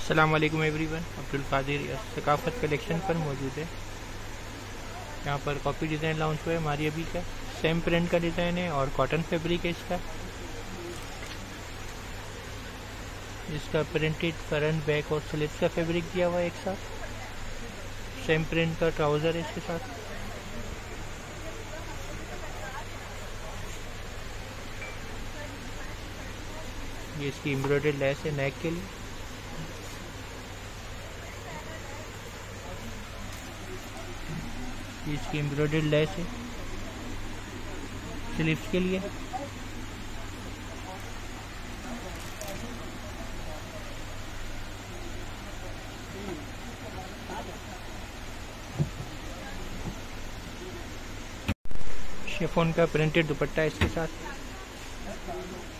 अस्सलाम वालेकुम everyone, Abdul Kadir Saqafat collection पर मौजूद है। यहाँ पर कॉपी डिज़ाइन लॉन्च हुआ है हमारी अभी का। सेम प्रिंट का डिज़ाइन है और कॉटन फैब्रिक है इसका। इसका प्रिंटेड फ्रंट बैक और स्लीव्स का फैब्रिक दिया हुआ है एक साथ। सेम प्रिंट का ट्राउज़र है इसके साथ। ये इसकी एम्ब्रॉयडर्ड लेस है नेक के लिए। ये इसकी एम्ब्रॉयडर्ड लेस है स्लीव्स के लिए। शिफॉन का प्रिंटेड दुपट्टा है इसके साथ।